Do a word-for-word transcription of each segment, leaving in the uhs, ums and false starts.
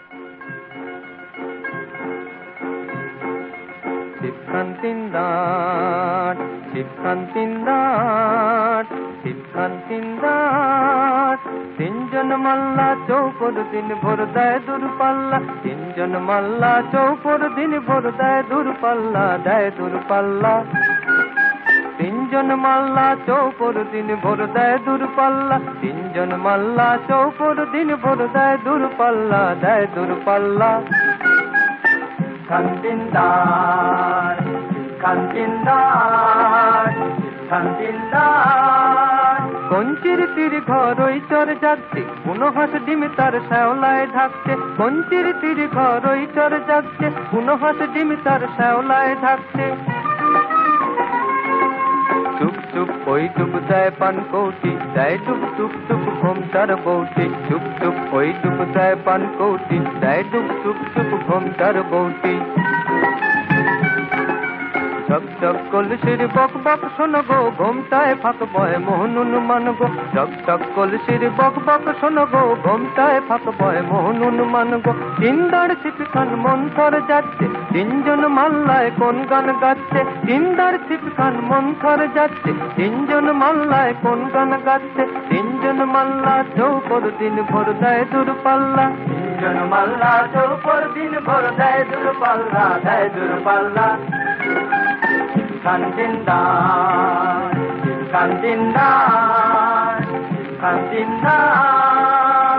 শিবকান্তিন্দাট শিবকান্তিন্দাট শিবকান্তিন্দাট তিনজন মাল্লা চৌপর দিন ভোর দেয় দূরপাল্লা তিনজন মাল্লা চৌপর দিন ভোর দেয় দূরপাল্লা দেয় দূরপাল্লা তিনজন মাল্লা চৌপর দিন ভোর দেয় দূরপাল্লা তিনজন মাল্লা চৌপর দিন ভোর দেয় দূরপাল্লা দেয় দূরপাল্লা কান্তিন্দার কান্তিন্দার কান্তিন্দার কঞ্চির তীর ঘর ওই চর যাচ্ছে পুনঃ হাস ডিম তার শ্যাওলায় ঢাকছে কঞ্চির তীর ঘর ওই চর যাচ্ছে পুনঃ হাস ডিম তার শ্যাওলায় ঢাকছে চুপ চুপ ওই টুপ দেয় পান কৌটি দেয় টুপ টুপ টুপ ঘোমটার বৌটি চুপ চুপ ওই টুপ দেয় পান কৌটি দেয় টুপ টুপ টুপ ঘোমটার বৌটি চক চক কলসির বক বক শোনো গো ঘোমটায় ফাঁক বয় মোহনুন মান গো চক চক কলসির বক বক শোনো গো ঘোমটায় ফাঁক বয় মোহনুন মান গো তিনদার ছিপখান মন্থর যাচ্ছে তিনজন মাল্লায় কোন গান গাচ্ছে তিনদার ছিপখান মন্থর যাচ্ছে তিনজন মাল্লায় কোন গান গাচ্ছে তিনজন মাল্লা চৌপর দিন ভোর দেয় দূরপাল্লা তিনজন মাল্লা চৌপর দিন ভোর দেয় দূরপাল্লা দেয় দূরপাল্লা কান্তিন্দার কান্তিন্দার কান্তিন্দার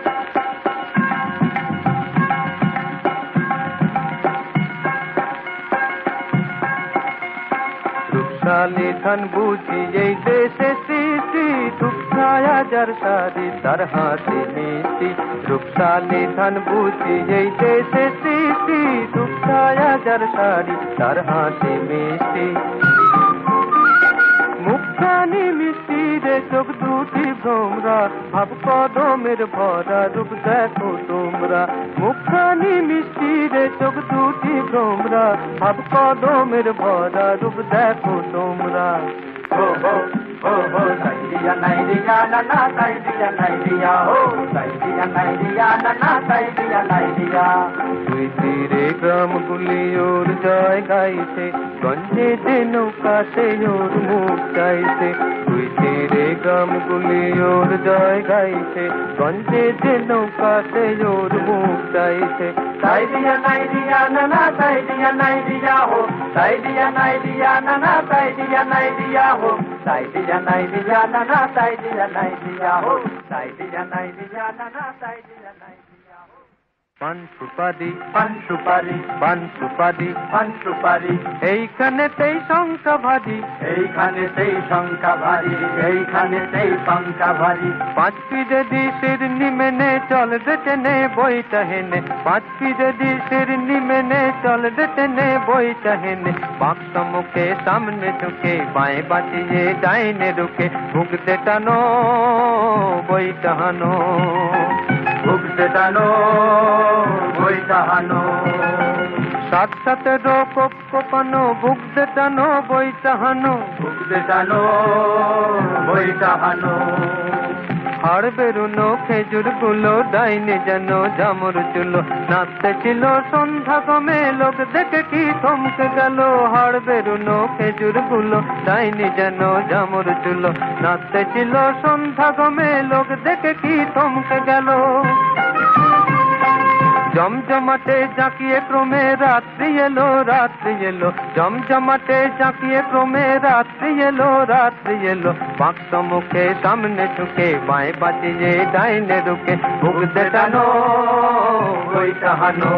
রূপশালী ধান বুঝি এই দেশে সৃষ্টি দুঃখায় হাজার সারি তার হাতে মিষ্টি রূপশালী ধান বুঝি এই দেশে সৃষ্টি দুঃখায় হাজার সারি তার হাতে মিষ্টি মুখখানি মিষ্টি রে চোখ দুটি ভ্রমরা ভাব কদমের ভরা রূপ দেখো তোমরা মুখখানি মিষ্টি রে চোখ দুটি ভ্রমরা ভাব কদমের ভরা রূপ দেখো তোমরা হো হো হো হো সাইদিয়া নাইদিয়া নানা সাইদিয়া নাইদিয়া হো সাইদিয়া নাইদিয়া নানা সাইদিয়া নাইদিয়া দুই তীরে গ্রামগুলি ওর জয় গাইছে গঞ্জে যে নৌকা সে ওর মুখ চাইছে দুই তীরে গ্রামগুলি ওর জয় গাইছে গঞ্জে যে নৌকা সে ওর মুখ চাইছে সাইদিয়া নাইদিয়া নানা সাইদিয়া নাইদিয়া হো সাইদিয়া নাইদিয়া নানা সাইদিয়া নাইদিয়া হো সাইদিয়া নাইদিয়া নানা সাইদিয়া নাইদিয়া হো সাইদিয়া নাইদিয়া নানা সাইদিয়া নাইদিয়া হো পান সুপারি পান সুপারি পান সুপারি পান সুপারি এইখানেতেই সংখ্যা ভারী এইখানেতেই সংখ্যা ভারী এইখানেতেই সংখ্যা ভারী পাঁচ পিজে দিশের নিমেনে চল টেনে বইটা হেনে পাঁচ পিজে দিশের নিমেনে চল টেনে বইটা হেনে বাক্স মুখে সামনে ঢুকে বাঁয়ে বাঁচিয়ে ডাইনে রুকে ভুগতে টানো বইটা হানো ভুগতে টানো বইটা হানো সাত সাথে রোপ কোপানো ভুগতে টানো বইটা হানো ভুগতে টানো বইটা হানো হাড় বেরুনো খেজুর গুলো ডাইনে যেন জামর চুলো নাচতে ছিল সন্ধ্যা কমে লোক দেখে কি থমকে গেল হাড় বেরুনো খেজুর গুলো ডাইনে যেন জামর চুলো নাচতে ছিল সন্ধ্যা কমে লোক দেখে কি থমকে গেল জমজমাটে জাঁকিয়ে ক্রমে রাত্রি এলো রাত্রি এলো জমজমাটে জাঁকিয়ে ক্রমে রাত্রি এলো রাত্রি এলো বাক্স মুখে সামনে ঢুকে বাঁয়ে বাঁচিয়ে ডাইনে রুকে ভুগতে টানো বইটা হানো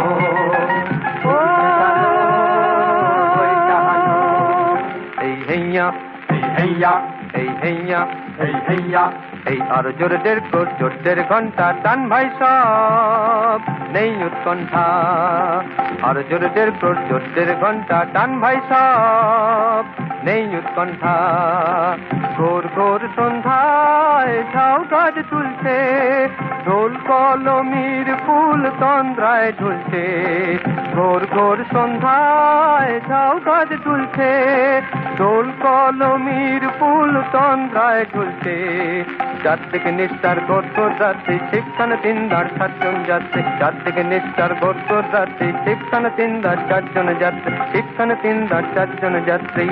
এই হেইয়া এই হেইয়া এই হেইয়া এই হেইয়া এই আর জোর দেড় কোট জোর দেড় ঘন্টা টান ভাই সব নেই উৎকণ্ঠা আর জোর দেড় কোট জোর দেড় ঘন্টা টান ভাই সব নেই উৎকণ্ঠা ঘোর ঘোর সন্ধ্যায় ঝাউ গাছ তুলছে ঢোল কলমির ফুল তন্দ্রায় ঝুলছে ঘোর ঘোর সন্ধ্যায় ঝাউ গাছ তুলছে ঢোল কলমির ফুল তন্দ্রায় ঝুলছে চারদিকে নিস্তার ঘোর ঘোর রাত্রি, সেখানে তিন ধার সাতজন যাত্রী। চারদিকে নিস্তার ঘোর ঘোর রাত্রি, সেখানে তিন ধার চারজন যাত্রী, সেখানে তিন ধার চারজন যাত্রী।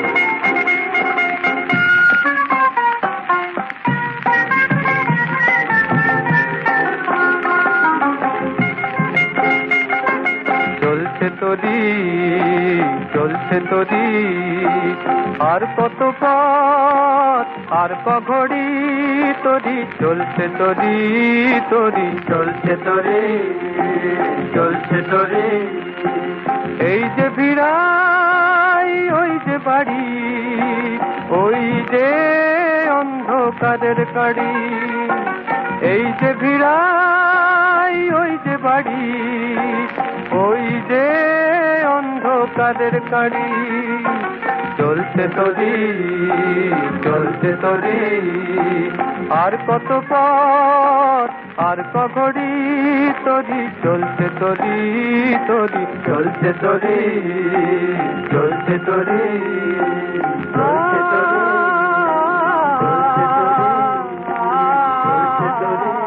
চলছে তোরি চলছে তোরি আর কত পথ আর ক ঘড়ি, তোরি চলছে তোরি তোরি চলছে তোরি চলছে তোরি। এই যে ভিড়াই ওই যে বাড়ি, ওই যে অন্ধকারের গাড়ি। এই যে ভিড়াই ওই যে বাড়ি, ওই যে অন্ধকারের গাড়ি। চলছে তোরি চলছে তোরি আর কত পথ আর ক ঘড়ি, তোরি চলছে তোরি তোরি চলছে তোরি চলছে তোরি চলছে তোরি চলছে তোরি চলছে তোরি।